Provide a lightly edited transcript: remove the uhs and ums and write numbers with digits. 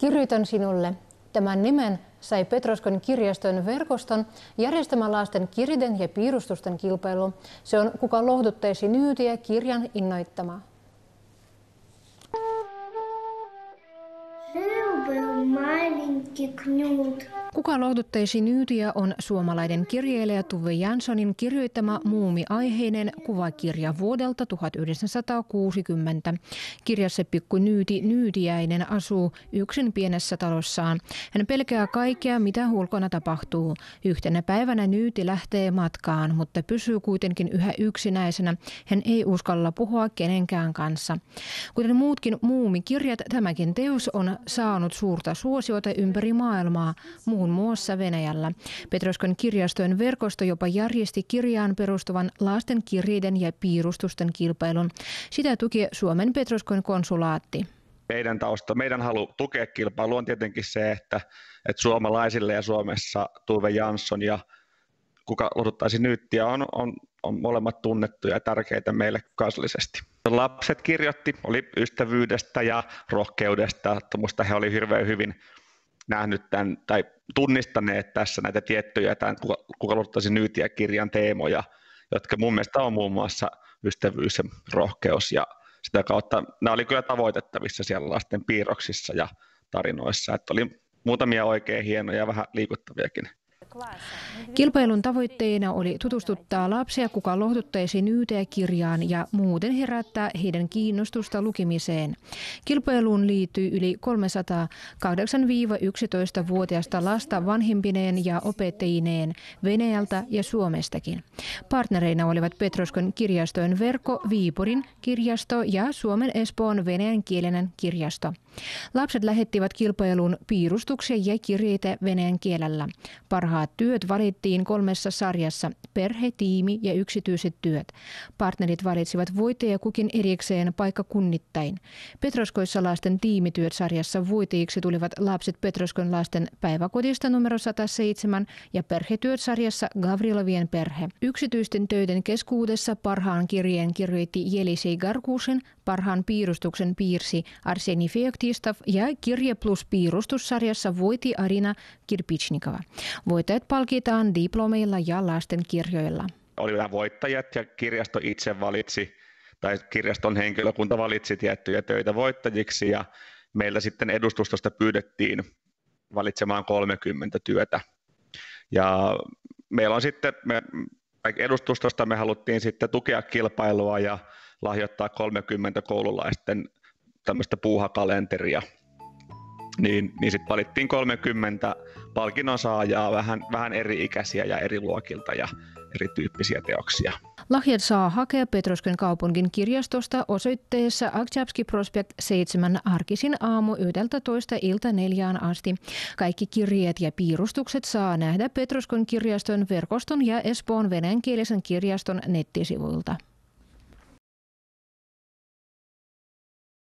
Kirjoitan sinulle. Tämän nimen sai Petroskon kirjaston verkoston järjestämä lasten kirjeiden ja piirustusten kilpailu. Se on Kuka lohduttaisi Nyytiä -kirjan innoittama. Kuka lohduttaisi Nyytiä on suomalainen kirjailija Tove Janssonin kirjoittama muumiaiheinen kuvakirja vuodelta 1960. Kirjassa pikku Nyyti Nyytiäinen asuu yksin pienessä talossaan. Hän pelkää kaikkea, mitä ulkona tapahtuu. Yhtenä päivänä Nyyti lähtee matkaan, mutta pysyy kuitenkin yhä yksinäisenä. Hän ei uskalla puhua kenenkään kanssa. Kuten muutkin muumikirjat, tämäkin teos on saanut suurta suosiota ympäri maailmaa, muun muassa Venäjällä. Petroskon kirjastojen verkosto jopa järjesti kirjaan perustuvan lasten kirjeiden ja piirustusten kilpailun. Sitä tuki Suomen Petroskon konsulaatti. Meidän halu tukea kilpailua on tietenkin se, että suomalaisille ja Suomessa Tove Jansson ja Kuka lohduttaisi Nyytiä on molemmat tunnettuja ja tärkeitä meille kansallisesti. Lapset kirjoitti, oli ystävyydestä ja rohkeudesta. Minusta he olivat hirveän hyvin nähnyt tämän, tai tunnistaneet tässä näitä tiettyjä tämän Kuka lohduttaisi Nyytiä -kirjan teemoja, jotka mun mielestä on muun muassa ystävyys ja rohkeus. Ja sitä kautta nämä oli kyllä tavoitettavissa siellä lasten piirroksissa ja tarinoissa. Että oli muutamia oikein hienoja ja vähän liikuttaviakin. Kilpailun tavoitteena oli tutustuttaa lapsia Kuka lohduttaisi Nyytiä -kirjaan ja muuten herättää heidän kiinnostusta lukemiseen. Kilpailuun liittyy yli 300 8–11-vuotiaista lasta vanhempineen ja opettajineen Venäjältä ja Suomestakin. Partnereina olivat Petroskon kirjastojen verkko, Viipurin kirjasto ja Suomen Espoon venäjänkielinen kirjasto. Lapset lähettivät kilpailuun piirustuksia ja kirjeitä venäjän kielellä. Parhaat työt valittiin 3 sarjassa: perhe, tiimi ja yksityiset työt. Partnerit valitsivat voittajia kukin erikseen paikkakunnittain. Petroskoissa lasten tiimityöt -sarjassa voittajiksi tulivat lapset Petroskon lasten päiväkodista numero 107 ja perhetyöt -sarjassa Gavrilovien perhe. Yksityisten töiden keskuudessa parhaan kirjeen kirjoitti Jelisei Garkusin, parhaan piirustuksen piirsi Arseni Feoktistov ja kirje plus piirustussarjassa voitti Arina Kirpichnikova. Voittajat palkitaan diplomeilla ja lastenkirjoilla. Oli nämä voittajat ja kirjasto itse valitsi, tai kirjaston henkilökunta valitsi tiettyjä töitä voittajiksi, ja meillä sitten edustustosta pyydettiin valitsemaan 30 työtä. Ja meillä on sitten, edustustosta me haluttiin sitten tukea kilpailua ja lahjoittaa 30 koululaisten tämmöistä puuhakalenteria. Niin sitten valittiin 30 palkinnon saajaa, vähän eri-ikäisiä ja eri luokilta ja erityyppisiä teoksia. Lahjat saa hakea Petroskon kaupungin kirjastosta osoitteessa Aktsapski Prospekt 7 arkisin aamu 11 ilta 4 asti. Kaikki kirjeet ja piirustukset saa nähdä Petroskon kirjaston verkoston ja Espoon venäjänkielisen kirjaston nettisivuilta.